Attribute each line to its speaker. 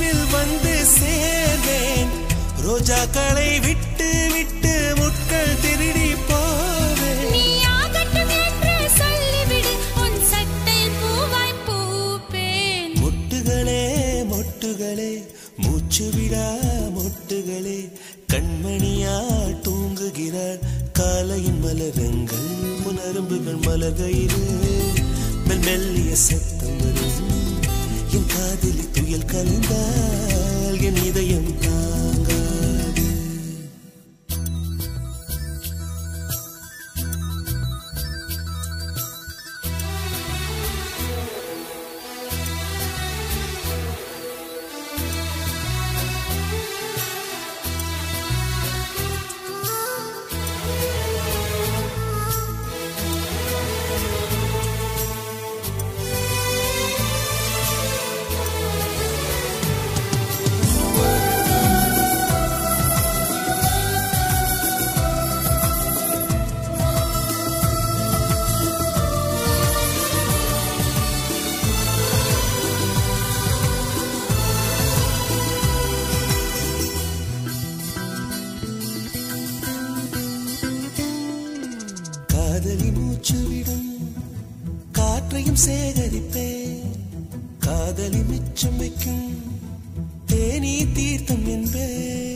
Speaker 1: அருகில் வந்து சேர்வேன். ரோஜாக்களை விட்டு விட்டு முட்கள் திருடி போவேன்.
Speaker 2: நீ ஆகட்டும் என்று சொல்லிவிடு, உன் சட்டையில் பூவாய் பூப்பேன்.
Speaker 1: மொட்டுகளே மொட்டுகளே மூச்சு விடா மொட்டுகளே, கண்மணியால் தூங்குகிறாள் காலையின் மலரங்கள். புனரும்புகள் மலகையிலே மெல்லிய சத்தம் வரும். என் காதில் துயல் கலந்தால் என் இதயம் தாங்காது. காதலி மூச்சு விடும் காற்றையும் சேகரிப்பேன். காதலி மிச்சம் வைக்கும் தேனீ தீர்த்தம் என்பேன்.